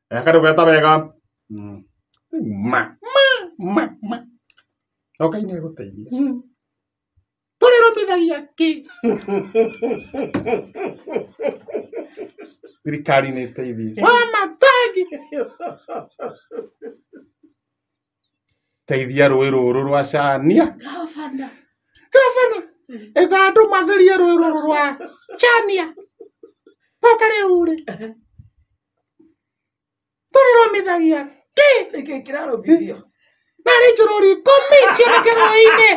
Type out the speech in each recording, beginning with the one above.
Akarugeta wega. Ma. Okay, nĩ gũteithia. Tũrĩrũmithagia kĩ? Thirikari nĩ ĩteithie. Wamatangi. Teithia rũĩ rũrũ rwa Chania. Gavana. Ega andũ matherie rũĩ rũrũ rwa Chania. Toka rĩu rĩ. Tũrĩrũmithagia kĩ? Nĩkĩ kĩrarũmithio? Narĩ njũrũri 10 cioneke rũĩ-inĩ.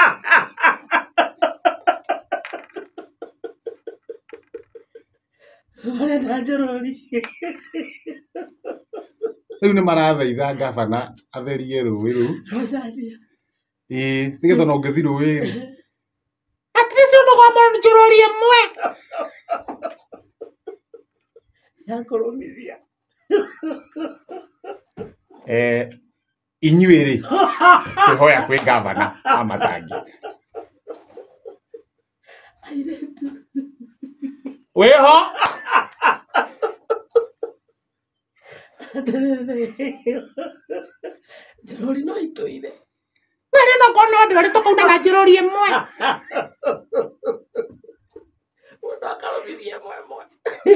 Marenda njũrũri. Rĩu nĩ marathaitha gavana atherie rũĩ rũu. Rosaria. Nĩgetha ona ũngĩthi rũĩ rĩ. At least ũnogomorwo nĩ njũrũri ĩmwe. Ya kũrũmithia. Inyuĩ rĩ. Kwĩhoya kwĩ gavana Wamatangi. Airĩtu. Wĩho. Njũrũri no itũire. Narĩ no korwo no ndĩrĩ tũkauna na njũrũri ĩmwe. Mũndũ akarũmithia ĩmwe.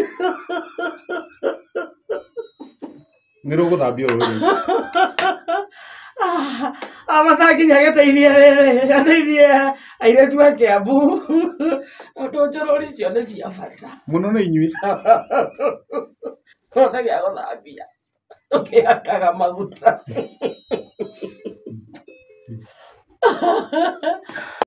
Nĩ rũgũthambio rũĩ. Wamatangi nĩagĩteithia rĩrĩ. Ateithie airĩtu a Kiambu. Tondũ njũrũri icio nĩ cia bata. Mũno nĩ inyuĩ. Ona gĩa gũthambia. Ũkĩhakaga maguta.